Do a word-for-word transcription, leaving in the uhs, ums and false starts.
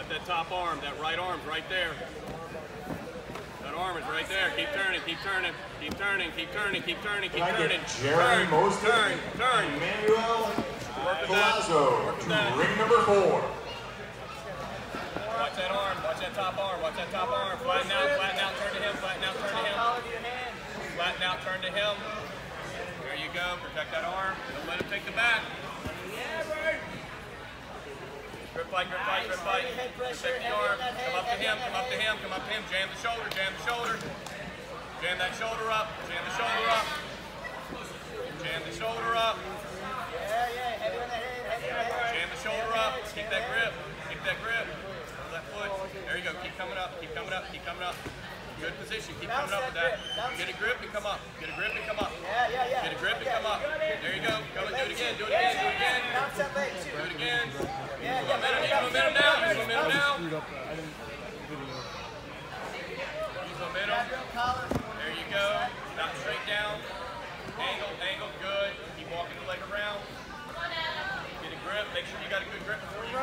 Set that top arm, that right arm's right there. That arm is right there. Keep turning, keep turning, keep turning, keep turning, keep turning, keep turning. Jeremy Turn, turn, turn. Emmanuel Work with that. Palazzo Work with to that. ring number four. Watch that arm, watch that top arm, watch that top arm. Flatten out, flatten out, turn to him, flatten out, turn to him. Flatten out, turn to him. There you go, protect that arm. Don't let him take the back. Grip fight, grip fight, grip fight. Protect the arm. Come up to him, come up to him, come up to him. Jam the shoulder, jam the shoulder. Jam that shoulder up, jam the shoulder up. Jam the shoulder up. Jam the shoulder up. Keep that grip, keep that grip. That foot. There you go. Keep coming up. Keep coming up. Keep coming up. Good position. Keep coming up with that. Get a grip and come up. Get a grip and come up. Get a grip and come up. There you go. Come and do it again. Do it again. Do it again. Do it again. Use momentum. Use momentum now. Use momentum now. Use momentum. There you go. Not straight down. Angle. Angle. Good. Keep walking the leg around. Get a grip. Make sure you got a good grip before you